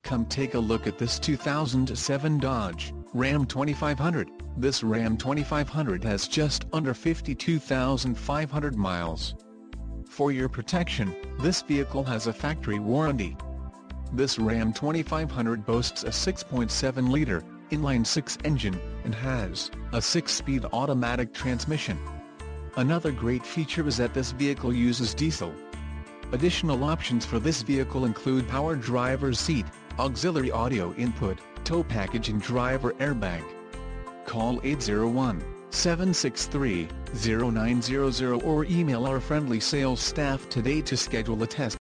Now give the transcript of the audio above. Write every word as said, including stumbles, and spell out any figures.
Come take a look at this two thousand seven Dodge Ram twenty-five hundred. This Ram twenty-five hundred has just under fifty-two thousand five hundred miles. For your protection, this vehicle has a factory warranty. This Ram twenty-five hundred boasts a six point seven liter inline-six engine, and has a six-speed automatic transmission. Another great feature is that this vehicle uses diesel. Additional options for this vehicle include power driver's seat, auxiliary audio input, tow package and driver airbag. Call eight oh one, seven six three, oh nine hundred or email our friendly sales staff today to schedule a test